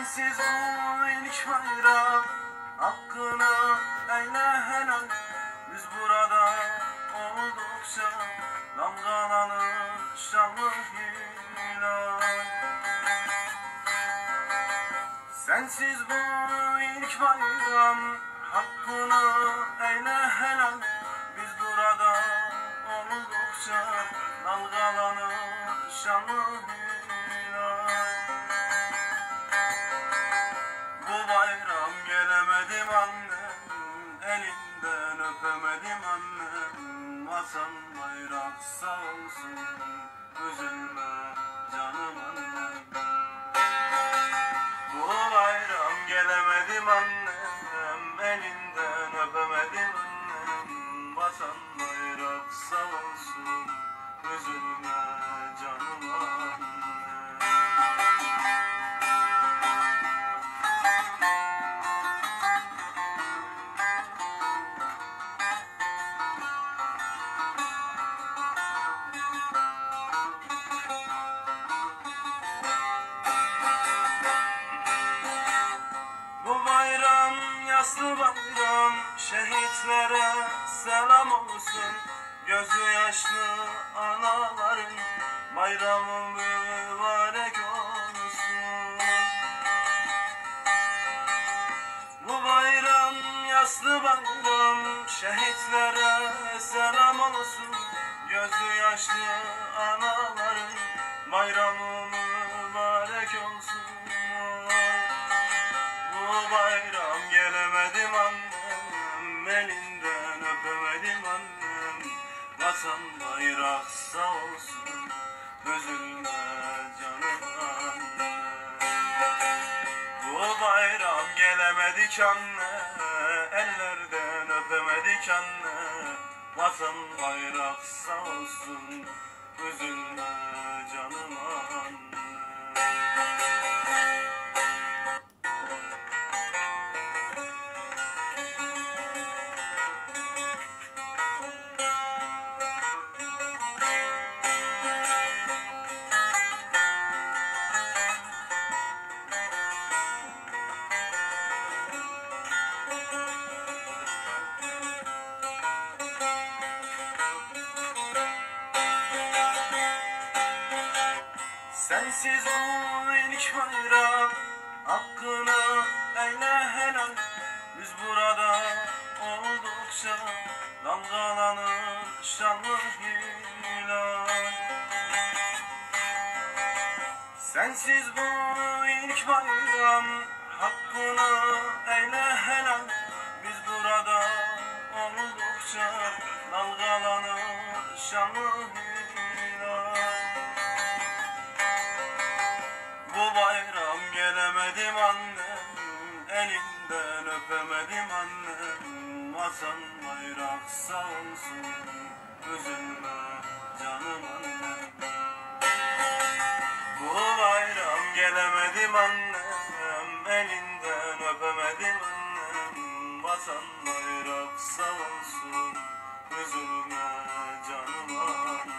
Sensiz bu ilk bayram hakkını eyle helal. Biz burada oldukça dalgalanır şanlı hilal. Sensiz bu ilk bayram hakkını eyle helal. Biz burada oldukça dalgalanır şanlı hilal. Bu bayram gelemedim annem, elinden öpemedim annem. Vatan bayrak sağ olsun, üzülme canım annem. Bu bayram gelemedim annem, elinden öpemedim annem. Vatan bayrak sağ olsun, üzülme canım annem. Bu bayram yaslı bayram, şehitlere selam olsun. Gözü yaşlı anaların bayramı mübarek olsun. Bu bayram yaslı bayram, şehitlere selam olsun. Gözü yaşlı anaların bayramı mübarek olsun. Bu bayram gelemedim annem, elinden öpemedim annem. Vatan bayrak sağ olsun, üzülme canım annem. Bu bayram gelemedik anne, ellerden öpemedik anne. Vatan bayrak sağ olsun, üzülme canım anne. Sensiz bu ilk bayram hakkını eyle helal. Biz burada oldukça dalgalanır şanlı hilal. Sensiz bu ilk bayram hakkını eyle helal. Biz burada oldukça dalgalanır şanlı hilal. Bu bayram gelemedim annem, elinden öpemedim annem. Vatan bayrak sağ olsun, üzülme canım annem. Bu bayram gelemedim annem, elinden öpemedim annem. Vatan bayrak sağ olsun, üzülme canım annem.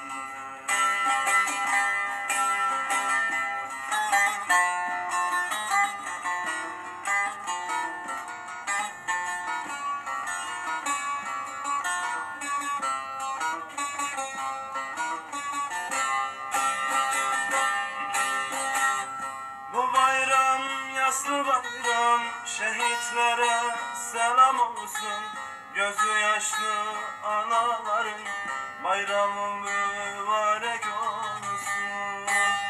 Bu bayram yaslı bayram, şehitlere selam olsun. Gözü yaşlı anaların bayramı mübarek olsun.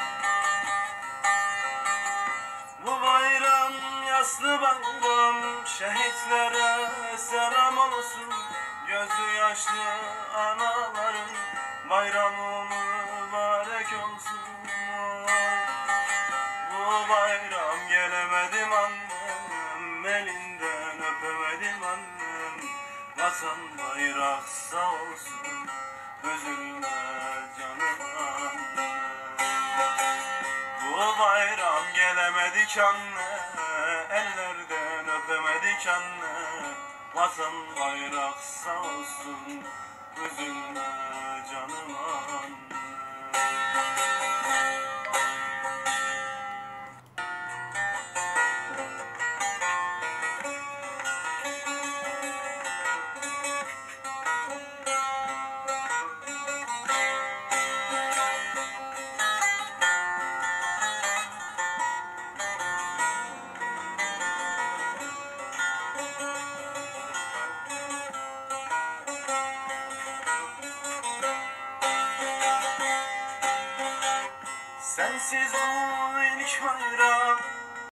Bu bayram yaslı bayram, şehitlere selam olsun. Gözü yaşlı anaların bayramı mübarek olsun. Bu bayram gelemedim annem, elinden öpemedim annem. Vatan bayrak sağ olsun, üzülme canım annem. Bu bayram gelemedik anne, ellerden öpemedik anne. Vatan bayrak sağ olsun, üzülme canım annem. sensiz o ilk bayram